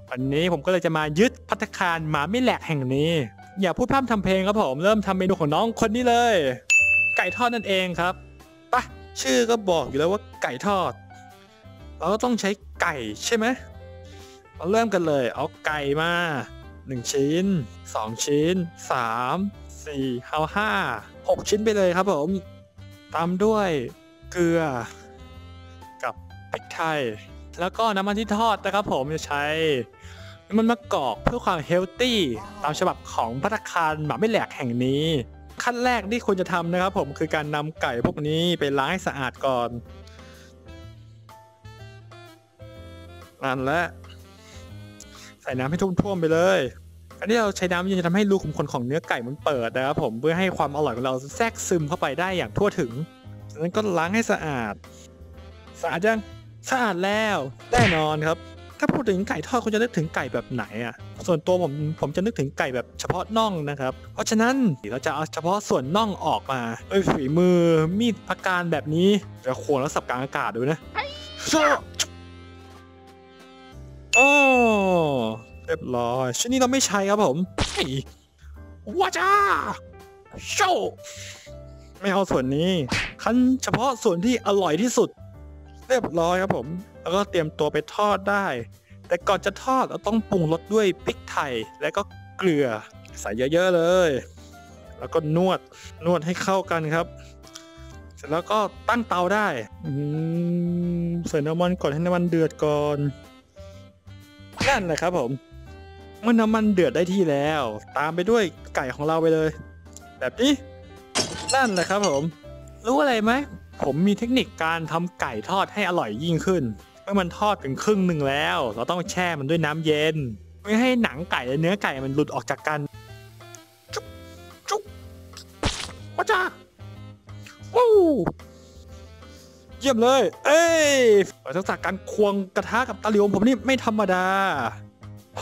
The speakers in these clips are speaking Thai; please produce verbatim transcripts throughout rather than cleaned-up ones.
วันนี้ผมก็เลยจะมายึดภัตตาคารหมาไม่แหลกแห่งนี้อย่าพูดพร่ำทำเพลงครับผมเริ่มทำเมนูของน้องคนนี้เลยไก่ทอดนั่นเองครับปะชื่อก็บอกอยู่แล้วว่าไก่ทอดเราก็ต้องใช้ไก่ใช่ไหมเราเริ่มกันเลยเอาไก่มาหนึ่งชิ้นสองชิ้นสามสี่เอาห้าหกชิ้นไปเลยครับผมตามด้วยเกลือกับพริกไทยแล้วก็น้ำมันที่ทอดนะครับผมจะใช้น้ำมันมะกอกเพื่อความเฮลตี้ตามฉบับของภัตตาคารหมาไม่แหลกแห่งนี้ขั้นแรกที่ควรจะทำนะครับผมคือการนำไก่พวกนี้ไปล้างให้สะอาดก่อนนั่นแหละใส่น้ำให้ท่วมๆไปเลยอันนี้เราใช้น้ำจะทำให้รูขุมขนของเนื้อไก่มันเปิดนะครับผมเพื่อให้ความอร่อยของเราแทรกซึมเข้าไปได้อย่างทั่วถึงจากนั้นก็ล้างให้สะอาดสะอาดยังสะอาดแล้วแน่นอนครับถ้าพูดถึงไก่ทอดคุณจะนึกถึงไก่แบบไหนอ่ะส่วนตัวผมผมจะนึกถึงไก่แบบเฉพาะน่องนะครับเพราะฉะนั้นเราจะเอาเฉพาะส่วนน่องออกมาด้วยฝีมือมีดพักการแบบนี้จะควงแล้วสับกลางอากาศดูนะโอ้เรียบร้อยชิ้นนี้เราไม่ใช้ครับผมว้าจ้าโชไม่เอาส่วนนี้คั้นเฉพาะส่วนที่อร่อยที่สุดเรียบร้อยครับผมแล้วก็เตรียมตัวไปทอดได้แต่ก่อนจะทอดเราต้องปรุงรสด้วยพริกไทยและก็เกลือใส่เยอะๆเลยแล้วก็นวดนวดให้เข้ากันครับเสร็จแล้วก็ตั้งเตาได้ใส่น้ำมันก่อนให้น้ำมันเดือดก่อนนั่นแหละครับผมเมื่อน้ำมันเดือดได้ที่แล้วตามไปด้วยไก่ของเราไปเลยแบบนี้นั่นแหละครับผมรู้อะไรไหมผมมีเทคนิคการทำไก่ทอดให้อร่อยยิ่งขึ้นเมื่อมันทอดถึงครึ่งหนึ่งแล้วเราต้องแช่มันด้วยน้ำเย็นไม่ให้หนังไก่และเนื้อไก่มันหลุดออกจากกันจุ๊บจุ๊บว้าจ้าวู้เยี่ยมเลยเอ้ยทักษะการควงกระทะกับตะหลิวผมนี่ไม่ธรรมดาโห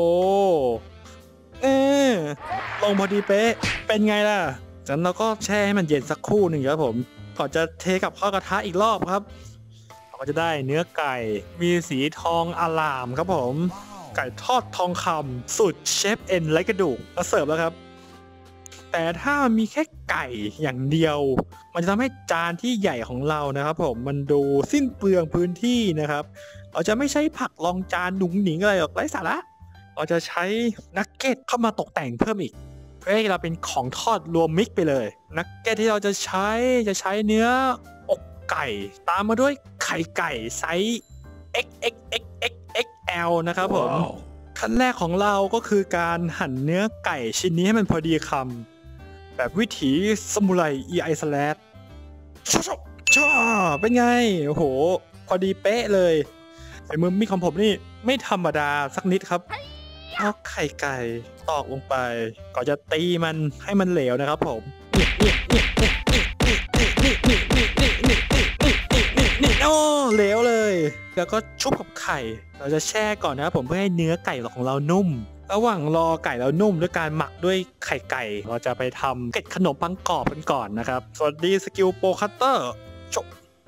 เออลงพอดีเป๊ะเป็นไงล่ะจากนั้นเราก็แช่ให้มันเย็นสักครู่หนึ่งครับผมก่อนจะเทกับข้าวกระทะอีกรอบครับเราก็จะได้เนื้อไก่มีสีทองอลามครับผมไก่ทอดทองคำสูตรเชฟเอ็นไร้กระดูกมาเสิร์ฟแล้วครับแต่ถ้ามีแค่ไก่อย่างเดียวมันจะทำให้จานที่ใหญ่ของเรานะครับผมมันดูสิ้นเปลืองพื้นที่นะครับเราจะไม่ใช้ผักรองจานหนุ่งหนิงอะไรหรอกไร้สาระเราจะใช้นักเก็ตเข้ามาตกแต่งเพิ่มอีกเพื่อให้เราเป็นของทอดรวมมิกไปเลยนักเก็ตที่เราจะใช้จะใช้เนื้ออกไก่ตามมาด้วยไข่ไก่ไซส์ เอ็กซ์ เอ็กซ์ เอ็กซ์ เอ็กซ์ เอ็กซ์ แอล นะครับผม wow. ขั้นแรกของเราก็คือการหั่นเนื้อไก่ชิ้นนี้ให้มันพอดีคำแบบวิถีซามูไร อี ไอ สแลดชอบเป็นไงโอ้โหพอดีเป๊ะเลยฝีมือมีของผมนี่ไม่ธรรมดาสักนิดครับเอาไข่ไก่ตอกลงไปก่อนจะตีมันให้มันเหลวนะครับผมนี่นี่นี่นี่นี่นี่นี่นี่นี่นี่นี่นี่นี่โอ้เหลวเลยแล้วก็ชุบกับไข่เราจะแช่ก่อนนะครับผมเพื่อให้เนื้อไก่ของเรานุ่มระหว่างรอไก่เรานุ่มด้วยการหมักด้วยไข่ไก่เราจะไปทำเกล็ดขนมปังกรอบกันก่อนนะครับสวัสดีสกิลโปรคัตเตอร์ชก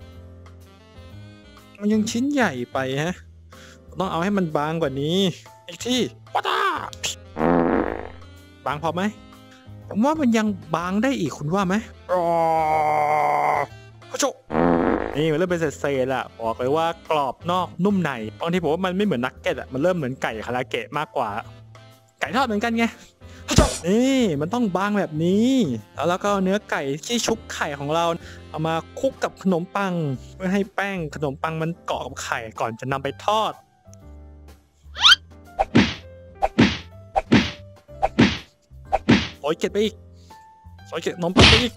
มันยังชิ้นใหญ่ไปฮะต้องเอาให้มันบางกว่านี้อีกที่ว้าจ้าบางพอไหมผมว่ามันยังบางได้อีกคุณว่าไหมอ๋อโชคนี่มันเริ่มเป็นเศษๆละบอกเลยว่ากรอบนอกนุ่มในบางทีผมว่ามันไม่เหมือนนักเก็ตอ่ะมันเริ่มเหมือนไก่คาราเกะมากกว่าไก่ทอดเหมือนกันไงนี่มันต้องบางแบบนี้แล้วเราก็เนื้อไก่ที่ชุบไข่ของเราเอามาคลุกกับขนมปังเพื่อให้แป้งขนมปังมันเกาะกับไข่ก่อนจะนำไปทอดโอยเก็บไปอีกโอยเก็บขนมปังไปอีก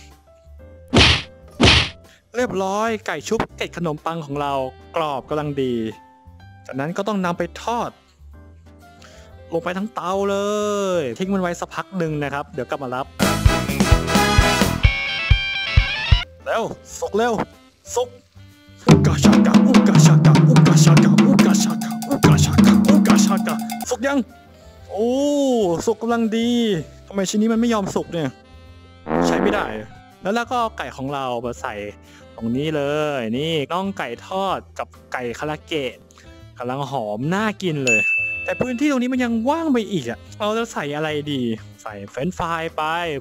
เรียบร้อยไก่ชุบเกล็ดขนมปังของเรากรอบกำลังดีจากนั้นก็ต้องนำไปทอดลงไปทั้งเตาเลยทิ้งมันไว้สักพักหนึ่งนะครับเดี๋ยวกลับมารับเร็วสุกเร็วสุกอุกาชากะอุกาชากะอุกาชากะอุกาชากะอุกาชากะอุกาชากะสุกยังโอ้สุกกำลังดีทำไมชิ้นนี้มันไม่ยอมสุกเนี่ยใช้ไม่ได้แล้วแล้วก็ไก่ของเรามาใส่ตรงนี้เลยนี่น่องไก่ทอดกับไก่คาราเกะกำลังหอมน่ากินเลยแต่พื้นที่ตรงนี้มันยังว่างไปอีกอ่ะเราจะใส่อะไรดีใส่เฟรนช์ฟรายไป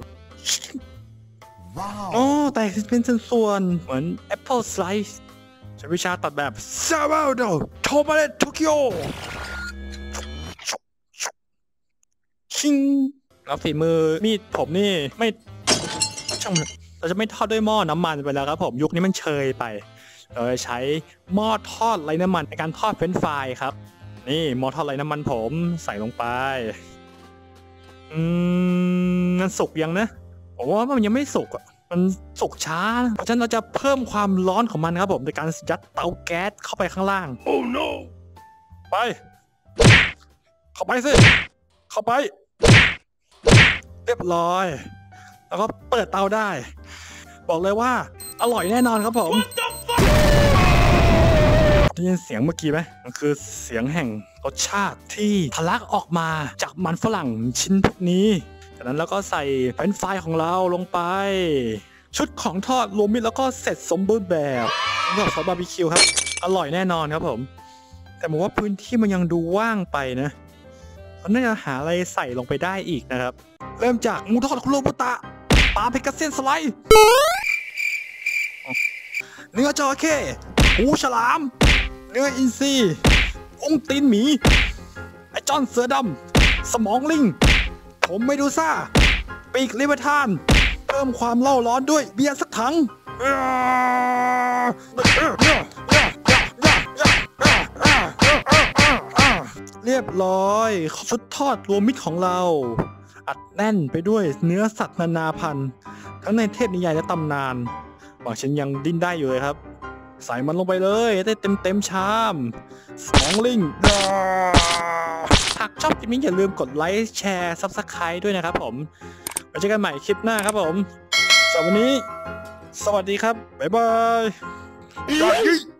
ว้าวโอ้แต่เป็นส่วนๆเหมือนแอปเปิลสไลซ์ใช้วิชาตัดแบบซาวาโดโทมาเลโตเกียวชิงแล้วฝีมือมีดผมนี่ไม่ช่างเราจะไม่ทอดด้วยหม้อน้ำมันไปแล้วครับผมยุคนี้มันเชยไปเราจะใช้หม้อทอดไร้น้ำมันในการทอดเฟรนช์ฟรายครับนี่หม้อทอดไร้น้ำมันผมใส่ลงไปอืมมันสุกยังนะผมว่ามันยังไม่สุกอ่ะมันสุกช้าเพราะฉะนั้นเราจะเพิ่มความร้อนของมันครับผมโดยการยัดเตาแก๊สเข้าไปข้างล่าง oh no ไปเข้าไปสิเข้าไปเรียบร้อยแล้วก็เปิดเตาได้บอกเลยว่าอร่อยแน่นอนครับผมได้ยินเสียงเมื่อกี้ไหมมันคือเสียงแห่งรสชาติที่ทะลักออกมาจากมันฝรั่งชิ้นพวกนี้จากนั้นแล้วก็ใส่เฟรนช์ฟรายของเราลงไปชุดของทอดรวมมิตรแล้วก็เสร็จสมบูรณ์แบบสำหรับซอสบาร์บีคิวครับอร่อยแน่นอนครับผมแต่ผมว่าพื้นที่มันยังดูว่างไปนะเราน่าจะหาอะไรใส่ลงไปได้อีกนะครับเริ่มจากหมูทอดคุโรบุตะปลาเพกาเซียนสไลด์เนื้อจระเข้หูฉลามเนื้ออินทรีกุ้งตีนหมีไอจอนเสือดำสมองลิงผมไม่ดูซ่าปีกลิเวทานเพิ่มความเล่าร้อนด้วยเบียร์สักถังเรียบร้อยชุดทอดรวมมิตรของเราอัดแน่นไปด้วยเนื้อสัตว์นานาพันธุ์ทั้งในเทพนิยายและตำนานบางชิ้นยังดิ้นได้อยู่เลยครับใส่มันลงไปเลยได้เต็มเต็มชามสองลิงหากชอบคลิปนี้อย่าลืมกดไลค์แชร์ซับสไครต์ด้วยนะครับผมไว้เจอกันใหม่คลิปหน้าครับผมสำหรับวันนี้สวัสดีครับบ๊ายบาย